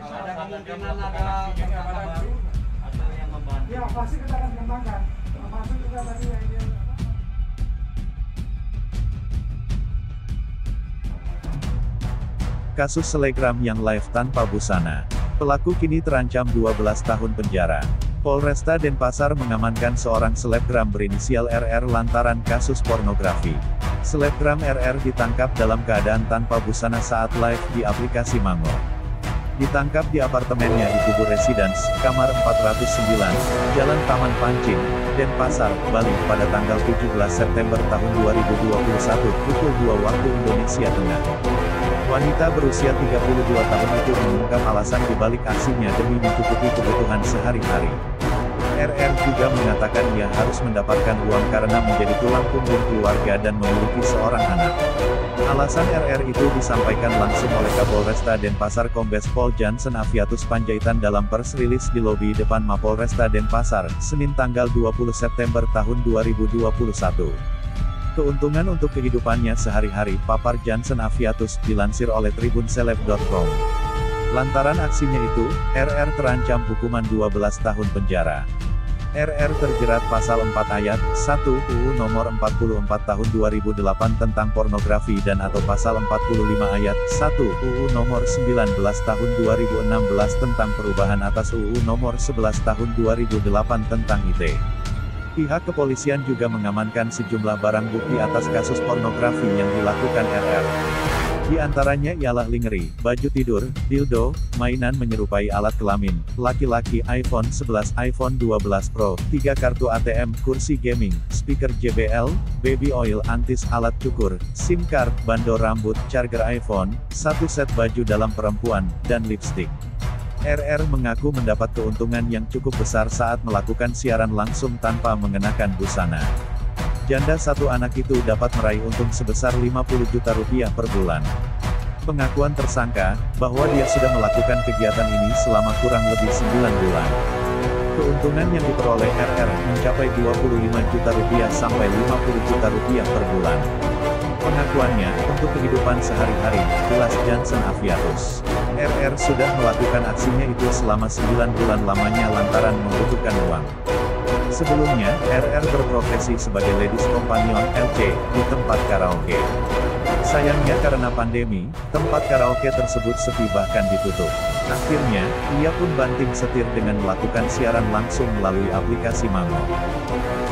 Ada kemungkinan ada tersangka baru atau yang membantu. Ya pasti kita akan kembangkan. Termasuk juga tadi yang dia Kasus selegram yang live tanpa busana. Pelaku kini terancam 12 tahun penjara. Polresta Denpasar mengamankan seorang selebgram berinisial RR lantaran kasus pornografi. Selebgram RR ditangkap dalam keadaan tanpa busana saat live di aplikasi Mango. Ditangkap di apartemennya di Tugu Residence, kamar 409, Jalan Taman Pancing, Denpasar, Bali, pada tanggal 17 September tahun 2021, pukul 2 waktu Indonesia Tengah. Wanita berusia 32 tahun itu mengungkap alasan dibalik aksinya demi mencukupi kebutuhan sehari-hari. RR juga mengatakan ia harus mendapatkan uang karena menjadi tulang punggung keluarga dan memiliki seorang anak. Alasan RR itu disampaikan langsung oleh Kapolresta Denpasar Kombes Pol Jansen Aviatus Panjaitan dalam pers rilis di lobi depan Mapolresta Denpasar, Senin tanggal 20 September tahun 2021. Keuntungan untuk kehidupannya sehari-hari, papar Jansen Aviatus, dilansir oleh tribunseleb.com. Lantaran aksinya itu, RR terancam hukuman 12 tahun penjara. RR terjerat pasal 4 ayat 1 UU nomor 44 tahun 2008 tentang pornografi dan atau pasal 45 ayat 1 UU nomor 19 tahun 2016 tentang perubahan atas UU nomor 11 tahun 2008 tentang IT. Pihak kepolisian juga mengamankan sejumlah barang bukti atas kasus pornografi yang dilakukan RR. Di antaranya ialah lingerie, baju tidur, dildo, mainan menyerupai alat kelamin, laki-laki iPhone 11, iPhone 12 Pro, 3 kartu ATM, kursi gaming, speaker JBL, baby oil antis alat cukur, SIM card, bando rambut, charger iPhone, 1 set baju dalam perempuan, dan lipstick. RR mengaku mendapat keuntungan yang cukup besar saat melakukan siaran langsung tanpa mengenakan busana. Janda satu anak itu dapat meraih untung sebesar 50 juta rupiah per bulan. Pengakuan tersangka, bahwa dia sudah melakukan kegiatan ini selama kurang lebih 9 bulan. Keuntungan yang diperoleh RR mencapai 25 juta rupiah sampai 50 juta rupiah per bulan. Pengakuannya, untuk kehidupan sehari-hari, jelas Jansen Aviatus. RR sudah melakukan aksinya itu selama 9 bulan lamanya lantaran membutuhkan uang. Sebelumnya, RR berprofesi sebagai ladies companion LC, di tempat karaoke. Sayangnya karena pandemi, tempat karaoke tersebut sepi bahkan ditutup. Akhirnya, ia pun banting setir dengan melakukan siaran langsung melalui aplikasi Mango.